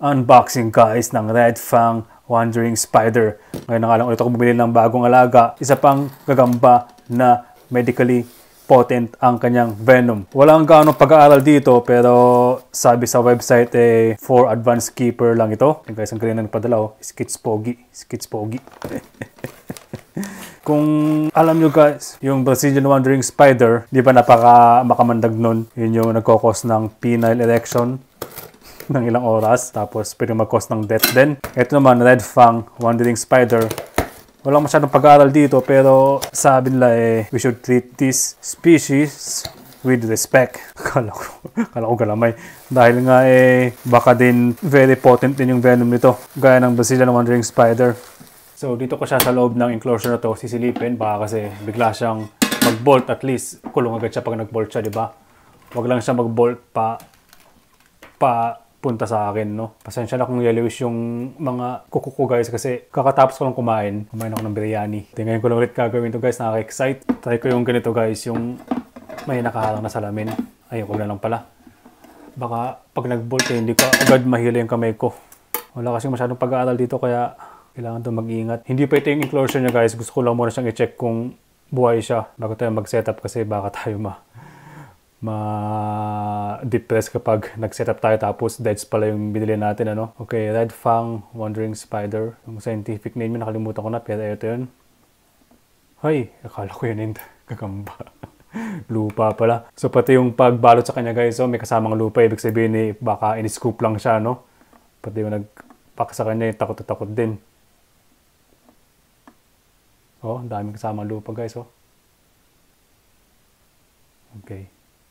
Unboxing guys ng Red Fang Wandering Spider. Ngayon na nga lang ulit ako bumili ng bagong alaga. Isa pang gagamba na medically potent ang kanyang venom. Walang gaano pag-aaral dito pero sabi sa website for advanced keeper lang ito. Yung guys ang kanina nagpadala Skits Pogi. Kung alam nyo guys, yung Brazilian Wandering Spider, di ba makamandag nun? Yun yung nagkakos ng penile erection ng ilang oras. Tapos pwede mag-cause ng death din. Ito naman, Red Fang Wandering Spider. Walang masyadong pag-aaral dito pero sabi nila we should treat this species with respect. Kala ko galamay. Dahil nga baka din very potent din yung venom nito. Gaya ng Brazilian Wandering Spider. So dito ko siya sa loob ng enclosure na to sisilipin. Baka kasi bigla siyang mag-bolt. At least kulong agad siya pag nag-bolt siya, di ba? Wag lang siya mag-bolt pa punta sa akin, no? Pasensya na kung yellowish yung mga kuko ko guys kasi kakatapos ko lang kumain ako ng biryani. Ngayon ko lang ulit gagawin to guys, nakaka-excite. Try ko yung ganito guys, yung may nakaharang na salamin. Ayun, wag na lang pala. Baka pag nag-bolt hindi ko agad mahila yung kamay ko. Wala kasi masyadong pag-aaral dito kaya kailangan to mag-ingat. Hindi pa ito yung enclosure niya guys, gusto ko lang muna siyang i-check kung buhay siya bago tayo mag-setup kasi baka tayo ma-depress kapag nag-setup tayo tapos deads pala yung binili natin, ano? Okay, Red Fang Wandering Spider. Yung scientific name yun, nakalimutan ko na pero ito yun. Hay, akala ko yun yung gagamba. Lupa pala. So pati yung pagbalot sa kanya guys, may kasamang lupa. Ibig sabihin baka in-scoop lang siya, no? Pati yung nagpak sa kanya, takot din. Oh, daming kasamang lupa guys, oh. Okay.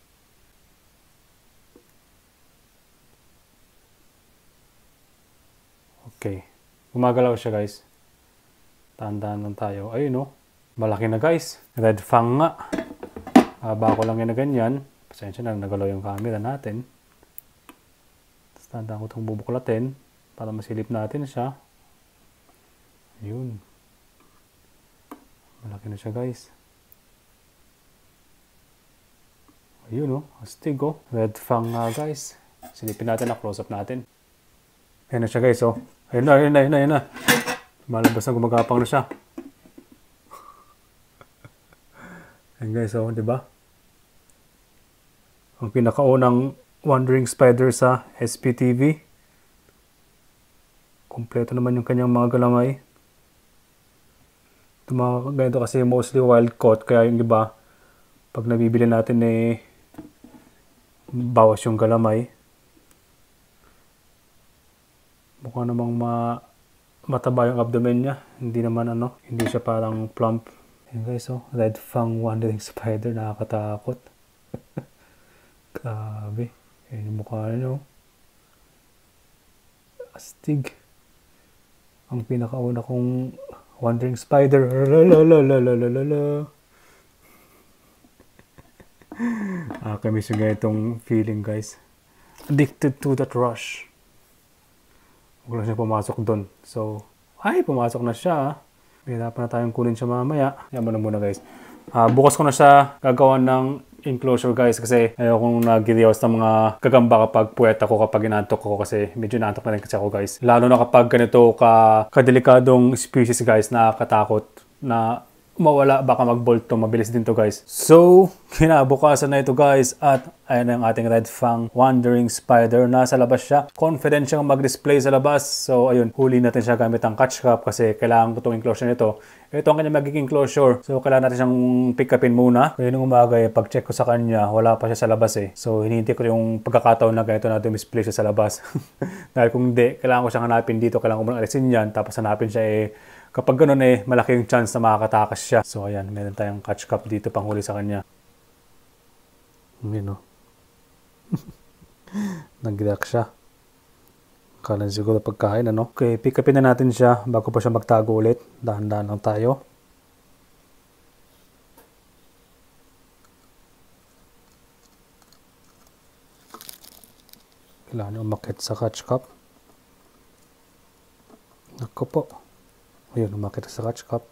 Okay. Gumagalaw siya guys. Tandaan lang tayo. Ayun malaki na guys. Red Fang nga. Haba ko lang yun na ganyan. Pasensya na, nagalaw yung camera natin. Tapos tandaan ko itong bubuklatin para masilip natin siya. Ayun. Malaki na siya guys. Ayun astig Red Fang nga guys. Silipin natin na, close up natin. Ayun na siya guys Ayun na. Malabas na, gumagapang na siya. Ayun guys di ba? Ang pinakaunang Wandering Spider sa SPTV. Kompleto naman yung kanyang mga galamay. Ito mga ganito kasi mostly wild caught kaya yung iba pag nabibili natin bawas yung galamay. Mukha namang mataba yung abdomen niya. Hindi naman hindi siya parang plump. Ayan guys Red Fang Wandering Spider, nakakatakot. Grabe. Ayan yung mukha niya astig. Ang pinakauna kong Wandering Spider. Kamiss yung ganitong feeling guys. Addicted to that rush. Huwag lang siya pumasok doon. So, pumasok na siya. Hirapan na tayong kunin siya mamaya. Yan muna guys. Bukas ko na siya gagawa ng enclosure guys kasi ayokong nag-videos ng mga gagamba kapag puwet ako, kapag inantok ko kasi medyo inantok na rin kasi ako guys. Lalo na kapag ganito kadelikadong species guys, nakakatakot na mawala, baka mag-bolt to, mabilis din to guys. So, kinabukasan na ito guys at ayan ang ating Red Fang Wandering Spider. Nasa labas siya. Confident siyang mag-display sa labas. So, ayun, huli natin siya gamit ang catch cup kasi kailangan ko itong enclosure nito. Ito ang kanyang magiging enclosure. So, kailangan natin siyang pick upin muna. Kaya nung umaga, pag-check ko sa kanya, wala pa siya sa labas So, hinihintay ko yung pagkakataon na ganito na display siya sa labas. Dahil kung hindi, kailangan ko siyang hanapin dito. Kailangan ko muna alisin yan. Tapos hanapin siya kapag ganun malaki yung chance na makakatakas siya. So ayan, meron tayong catch cup dito panghuli sa kanya. Yun nag-react siya. Kala siguro pagkain Okay, pick upin na natin siya bago pa siya magtago ulit. Dahan-dahan lang tayo. Kailangan umakit sa catch cup. Ako po. Ayun, umakit sa catch cup.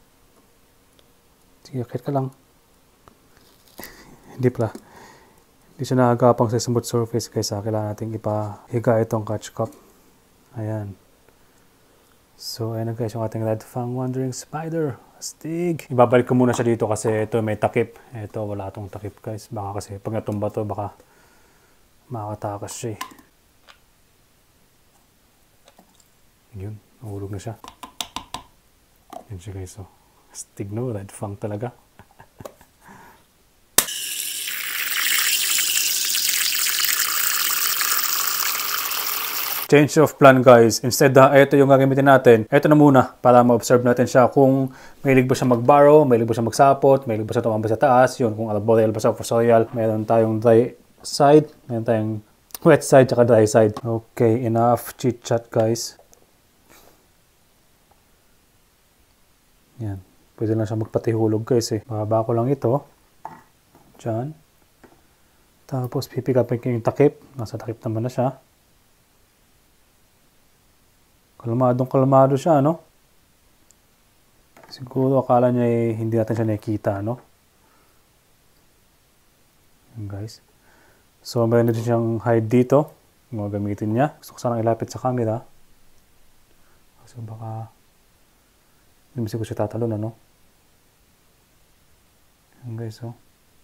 Sige, akit ka lang. Hindi pala. Hindi siya nakagapang sa smooth surface guys. Kailangan natin ipahiga itong catch cup. Ayan. So, ayan na guys yung ating Red Fang Wandering Spider. Astig. Ibabalik ko muna siya dito kasi ito may takip. Ito wala itong takip guys. Baka kasi pag natumba to baka makatakas siya eh. Yun. Nahulog na siya. Yan siya guys. Oh. Astig no. Red Fang talaga. Change of plan guys. Instead na ito yung gagamitin natin, ito na muna para ma-observe natin siya kung mahilig ba siya mag-barrow, mahilig ba siya magsapot, mahilig ba siya tumambay sa taas, yun, kung arboreal ba siya o fosorial. Meron tayong dry side, meron tayong wet side, tsaka dry side. Okay, enough chit-chat guys. Yan. Pwede lang siya magpatihulog guys eh. Bababa ko lang ito. Diyan. Tapos pipikapin ko yung takip. Nasa takip naman na siya. Kalmado siya, no? Siguro akala niya eh, hindi natin siya nakikita, no? Yan guys. So, meron din siyang hide dito. Mga gamitin niya. Gusto ko sanang ilapit sa camera. So, baka hindi ko siya tatalon, ano? Yan guys, oh.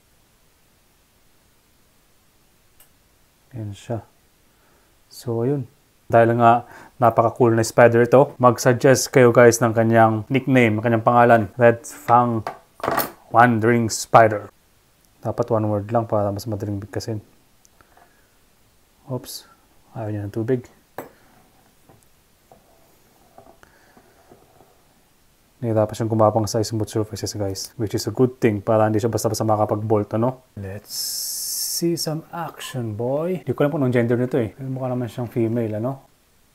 Yan siya. So, ayun. Dahil nga napaka-cool na spider ito, mag-suggest kayo guys ng kanyang nickname, kanyang pangalan, Red Fang Wandering Spider. Dapat one word lang para mas madaling bigkasin. Oops, ayaw niya ng tubig. Nahirapan siyang gumapang sa smooth surfaces guys, which is a good thing para hindi siya basta-basta makapag-bolt, ano? Let's see some action, boy. Hindi ko alam kung anong gender nito eh. Mukha naman siyang female, ano?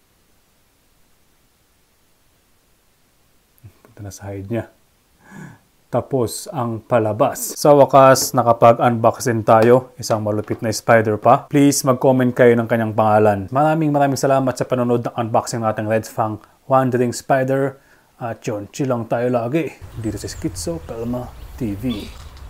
Punta na sa hide niya. Tapos, ang palabas. Sa wakas, nakapag-unbox din tayo. Isang malupit na spider pa. Please, mag-comment kayo ng kanyang pangalan. Maraming salamat sa panonood ng unboxing ng ating Red Fang Wandering Spider. At yun, chill lang tayo lagi. Dito sa Schizo Palma TV.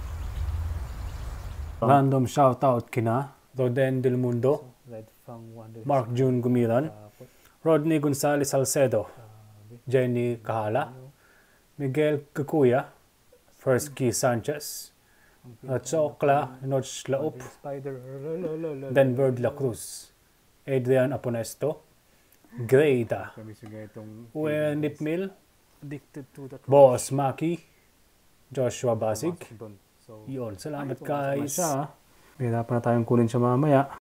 Random shoutout kina Roden Del Mundo, Mark June Gumiran, Rodney Gonzalez Salcedo, Jenny Kahala, Miguel Kakuya, First Key Sanchez, Chokla Notch Laup, Denver de la Cruz, Adrian Aponesto, Greta, Uwe Nipmil, Boss Maki, Joshua Basig. Yun, salamat guys. Hirapan na tayong kunin siya mamaya.